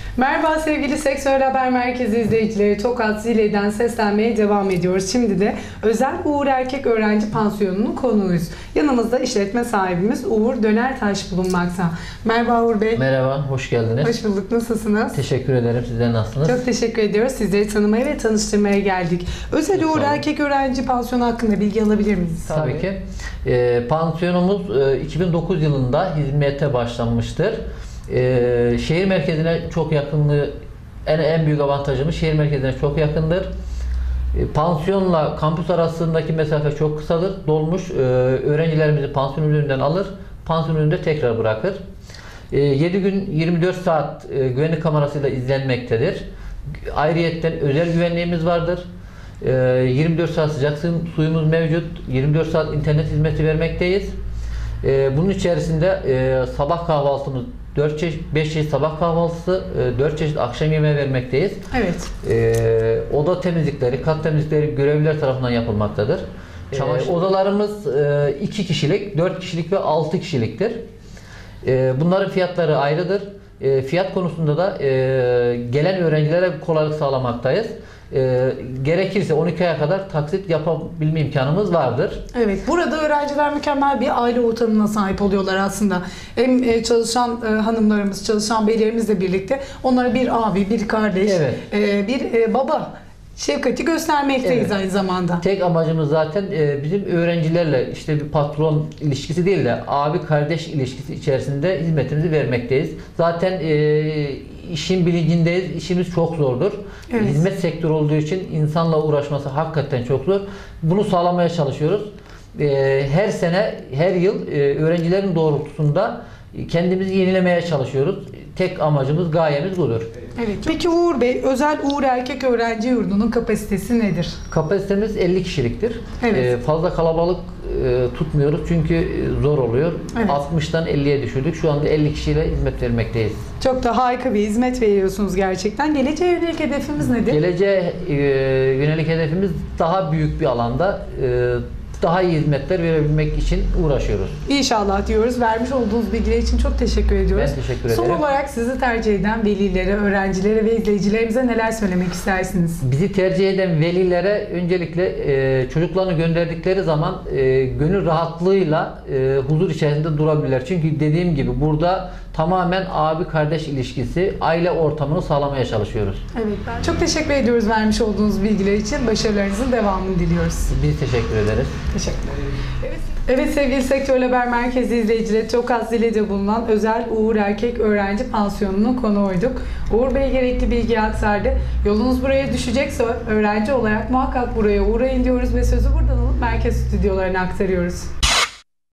Merhaba sevgili Sektör Haber Merkezi izleyicileri. Tokat Zile'den seslenmeye devam ediyoruz. Şimdi de Özel Uğur Erkek Öğrenci Pansiyonu'nun konuğuyuz. Yanımızda işletme sahibimiz Uğur Dönertaş bulunmakta. Merhaba Uğur Bey. Merhaba, hoş geldiniz. Hoş bulduk. Nasılsınız? Teşekkür ederim. Sizler nasılsınız? Çok teşekkür ediyoruz. Sizleri tanımaya ve tanıştırmaya geldik. Özel Uğur Erkek Öğrenci Pansiyonu hakkında bilgi alabilir miyiz? Tabii ki. Pansiyonumuz 2009 yılında hizmete başlanmıştır. Şehir merkezine çok yakınlığı, en büyük avantajımız şehir merkezine çok yakındır. Pansiyonla kampüs arasındaki mesafe çok kısadır. Dolmuş öğrencilerimizi pansiyon önünden alır, pansiyon önünde tekrar bırakır. 7 gün 24 saat güvenlik kamerasıyla izlenmektedir. Ayrıyetten özel güvenliğimiz vardır. 24 saat sıcak suyumuz mevcut. 24 saat internet hizmeti vermekteyiz. Bunun içerisinde sabah kahvaltımız 5 çeşit sabah kahvaltısı, 4 çeşit akşam yemeği vermekteyiz. Evet. Oda temizlikleri, kat temizlikleri görevliler tarafından yapılmaktadır. Odalarımız 2 kişilik, 4 kişilik ve 6 kişiliktir. Bunların fiyatları ayrıdır. Fiyat konusunda da gelen öğrencilere kolaylık sağlamaktayız. Gerekirse 12 aya kadar taksit yapabilme imkanımız vardır. Evet, burada öğrenciler mükemmel bir aile ortamına sahip oluyorlar aslında. Hem çalışan hanımlarımız, çalışan beylerimizle birlikte onlara bir abi, bir kardeş, evet. Bir baba şefkati göstermekteyiz, evet. Aynı zamanda. Tek amacımız zaten bizim öğrencilerle işte bir patron ilişkisi değil de abi kardeş ilişkisi içerisinde hizmetimizi vermekteyiz. Zaten işin bilincindeyiz. İşimiz çok zordur. Evet. Hizmet sektörü olduğu için insanla uğraşması hakikaten çok zor. Bunu sağlamaya çalışıyoruz. Her sene, her yıl öğrencilerin doğrultusunda kendimizi yenilemeye çalışıyoruz. Tek amacımız, gayemiz budur. Evet. Peki Uğur Bey, Özel Uğur Erkek Öğrenci Yurdu'nun kapasitesi nedir? Kapasitemiz 50 kişiliktir. Evet. Fazla kalabalık tutmuyoruz çünkü zor oluyor. Evet. 60'tan 50'ye düşürdük. Şu anda 50 kişiyle hizmet vermekteyiz. Çok da harika bir hizmet veriyorsunuz gerçekten. Geleceğe yönelik hedefimiz nedir? Geleceğe yönelik hedefimiz daha büyük bir alanda daha iyi hizmetler verebilmek için uğraşıyoruz. İnşallah diyoruz. Vermiş olduğunuz bilgiler için çok teşekkür ediyoruz. Ben teşekkür ederim. Son olarak sizi tercih eden velilere, öğrencilere ve izleyicilerimize neler söylemek istersiniz? Bizi tercih eden velilere öncelikle çocuklarını gönderdikleri zaman gönül rahatlığıyla huzur içerisinde durabilirler. Çünkü dediğim gibi burada tamamen abi kardeş ilişkisi, aile ortamını sağlamaya çalışıyoruz. Evet. Çok teşekkür ediyoruz vermiş olduğunuz bilgiler için. Başarılarınızın devamını diliyoruz. Biz teşekkür ederiz. Teşekkürler. Evet sevgili Sektör Haber Merkezi izleyicileri, Tokat Zile'de bulunan Özel Uğur Erkek Öğrenci Pansiyonu'nun konuğuyduk. Uğur Bey gerekli bilgi aktardı. Yolunuz buraya düşecekse öğrenci olarak muhakkak buraya uğrayın diyoruz ve sözü buradan alıp merkez stüdyolarına aktarıyoruz.